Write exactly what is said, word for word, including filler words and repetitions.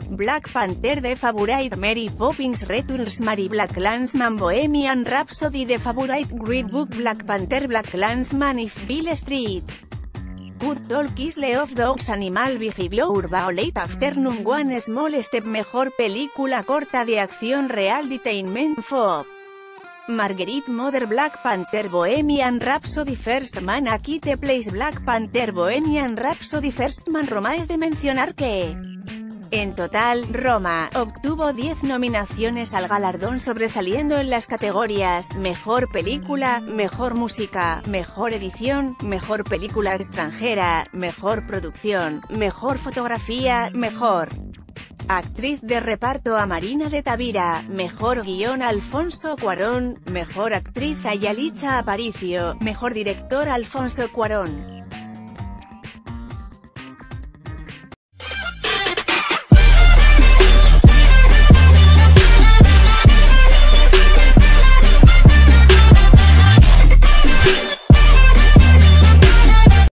Black Panther The Favorite, Mary Poppins Returns, Mary BlacKkKlansman, Bohemian Rhapsody, The Favorite, Green Book, Black Panther, BlacKkKlansman, If Beale Street, Good Talk, Isle of Dogs, Animal Behavior, Violet Afternoon, One Small Step, Mejor película corta de acción Realtainment F O B, Marguerite Mother, Black Panther, Bohemian Rhapsody, First Man, A Quiet Place, Black Panther, Bohemian Rhapsody, First Man. Roma. Es de mencionar que, en total, Roma obtuvo diez nominaciones al galardón, sobresaliendo en las categorías Mejor Película, Mejor Música, Mejor Edición, Mejor Película Extranjera, Mejor Producción, Mejor Fotografía, Mejor Actriz de reparto a Marina de Tavira, Mejor Guión Alfonso Cuarón, Mejor Actriz a Yalitza Aparicio, Mejor Director Alfonso Cuarón.